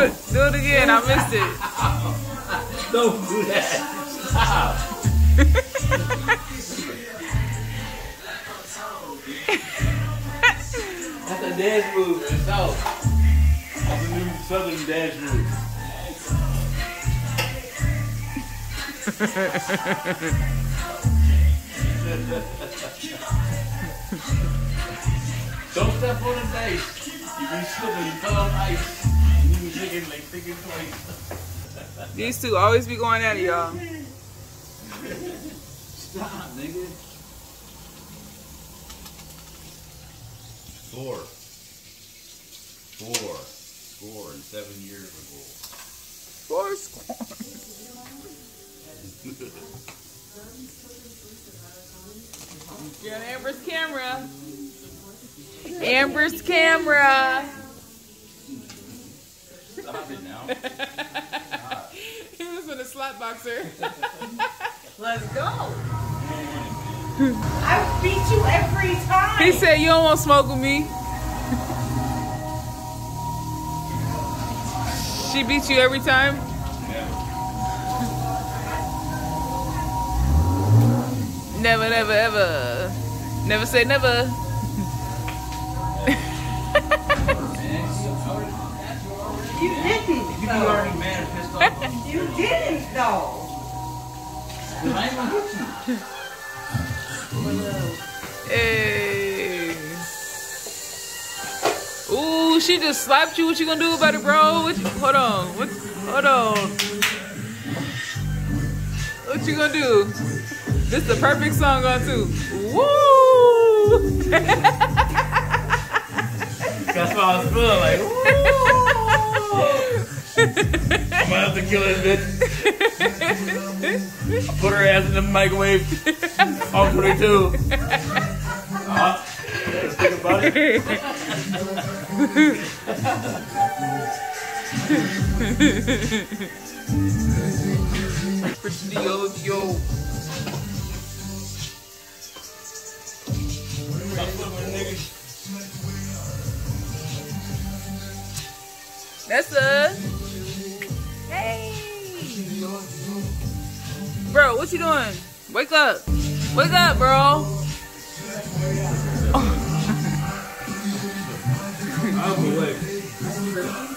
Do it again. I missed it. Don't do that. Stop. That's a dance move in the South. That's a new Southern dance move. Don't step on the dice. You be slipping, you fell on ice. And you be thinking twice. These two always be going at it, y'all. Stop, nigga. 4. Score in 7 years ago. 4 score. Get Amber's camera. Amber's camera. Stop it now. He was with a slap boxer. Let's go. I beat you every time. He said, you don't want to smoke with me. She beat you every time? Never, never, ever. Never say never. You didn't. You already mad and pissed off. You didn't, though. I ain't gonna hit you. Hey. Ooh, she just slapped you. What you gonna do about it, bro? Hold on. Hold on. What you gonna do? This is the perfect song on too. Woo! That's why I was feeling like, woo! I'm gonna have to kill this bitch. I put her ass in the microwave. On 22. Let's think about it. Yo. That's hey, bro, what you doing? Wake up, bro. I'm awake.